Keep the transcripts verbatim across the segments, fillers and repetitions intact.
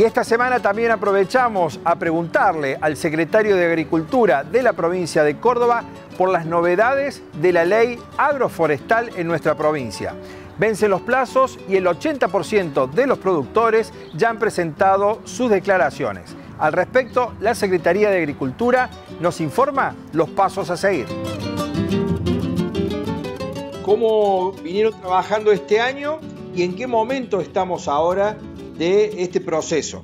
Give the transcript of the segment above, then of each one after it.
esta semana también aprovechamos a preguntarle al secretario de Agricultura de la provincia de Córdoba por las novedades de la ley agroforestal en nuestra provincia. Vencen los plazos y el ochenta por ciento de los productores ya han presentado sus declaraciones. Al respecto, la Secretaría de Agricultura nos informa los pasos a seguir. ¿Cómo vinieron trabajando este año y en qué momento estamos ahora de este proceso?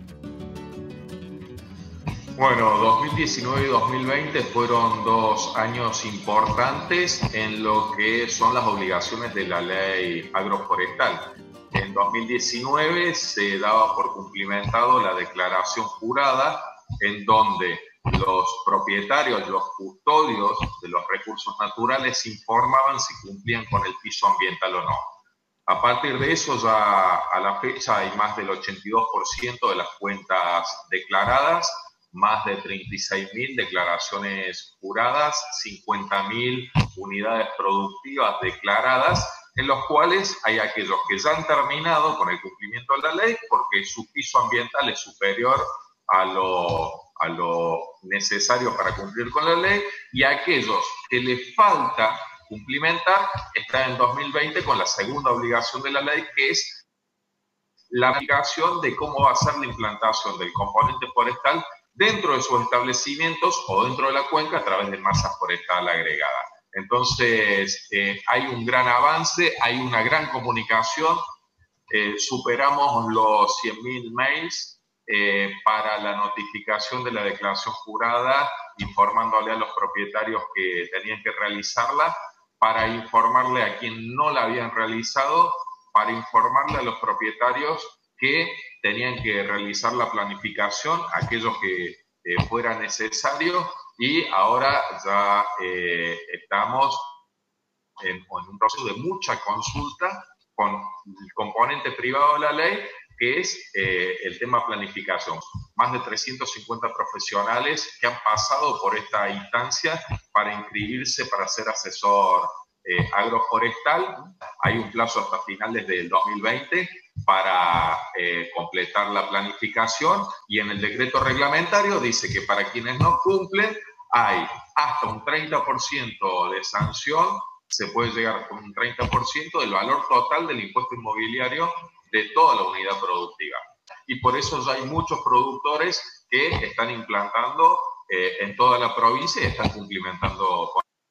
Bueno, dos mil diecinueve y dos mil veinte fueron dos años importantes en lo que son las obligaciones de la ley agroforestal. En dos mil diecinueve se daba por cumplimentado la declaración jurada, en donde los propietarios, los custodios de los recursos naturales informaban si cumplían con el piso ambiental o no. A partir de eso, ya a la fecha hay más del ochenta y dos por ciento de las cuentas declaradas, más de treinta y seis mil declaraciones juradas, cincuenta mil unidades productivas declaradas, en los cuales hay aquellos que ya han terminado con el cumplimiento de la ley porque su piso ambiental es superior a lo, a lo necesario para cumplir con la ley, y aquellos que les falta cumplimentar están en dos mil veinte con la segunda obligación de la ley, que es la aplicación de cómo va a ser la implantación del componente forestal dentro de sus establecimientos o dentro de la cuenca a través de masa forestal agregada. Entonces, eh, hay un gran avance, hay una gran comunicación, eh, superamos los cien mil mails eh, para la notificación de la declaración jurada, informándole a los propietarios que tenían que realizarla, para informarle a quien no la habían realizado, para informarle a los propietarios que tenían que realizar la planificación, aquellos que eh, fuera necesario, y ahora ya eh, estamos en, en un proceso de mucha consulta con el componente privado de la ley, que es eh, el tema planificación. Más de trescientos cincuenta profesionales que han pasado por esta instancia para inscribirse para ser asesor eh, agroforestal. Hay un plazo hasta finales del dos mil veinte para eh, completar la planificación, y en el decreto reglamentario dice que para quienes no cumplen hay hasta un treinta por ciento de sanción, se puede llegar con un treinta por ciento del valor total del impuesto inmobiliario de toda la unidad productiva. Y por eso ya hay muchos productores que están implantando eh, en toda la provincia y están cumplimentando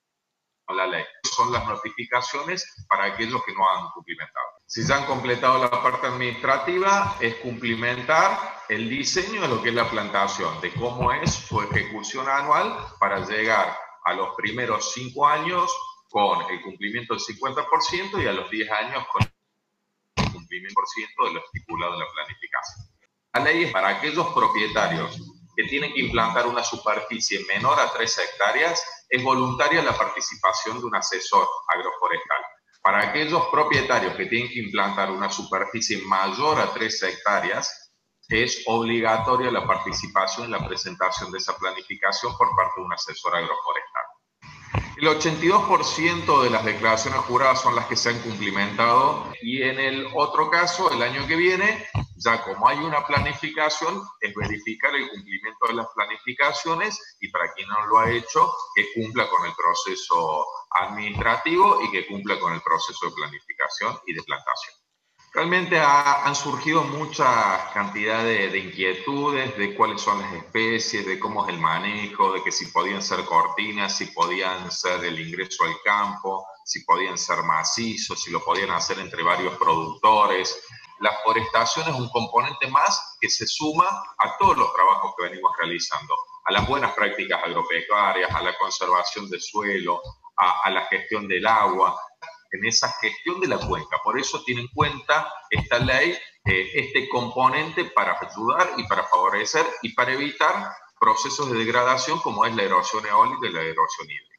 con la ley. Son las notificaciones para aquellos que no han cumplimentado. Si ya han completado la parte administrativa, es cumplimentar el diseño de lo que es la plantación, de cómo es su ejecución anual para llegar a los primeros cinco años con el cumplimiento del cincuenta por ciento y a los diez años con el cumplimiento por ciento de lo estipulado en la planificación. La ley es para aquellos propietarios que tienen que implantar una superficie menor a tres hectáreas, es voluntaria la participación de un asesor agroforestal. Para aquellos propietarios que tienen que implantar una superficie mayor a tres hectáreas, es obligatoria la participación en la presentación de esa planificación por parte de un asesor agroforestal. El ochenta y dos por ciento de las declaraciones juradas son las que se han cumplimentado, y en el otro caso, el año que viene, ya como hay una planificación, es verificar el cumplimiento de las planificaciones, y para quien no lo ha hecho, que cumpla con el proceso administrativo y que cumpla con el proceso de planificación y de plantación. Realmente ha, han surgido muchas cantidades de inquietudes de cuáles son las especies, de cómo es el manejo, de que si podían ser cortinas, si podían ser el ingreso al campo, si podían ser macizos, si lo podían hacer entre varios productores. La forestación es un componente más que se suma a todos los trabajos que venimos realizando, a las buenas prácticas agropecuarias, a la conservación del suelo, a, a la gestión del agua, en esa gestión de la cuenca. Por eso tiene en cuenta esta ley eh, este componente para ayudar y para favorecer y para evitar procesos de degradación como es la erosión eólica y la erosión hídrica.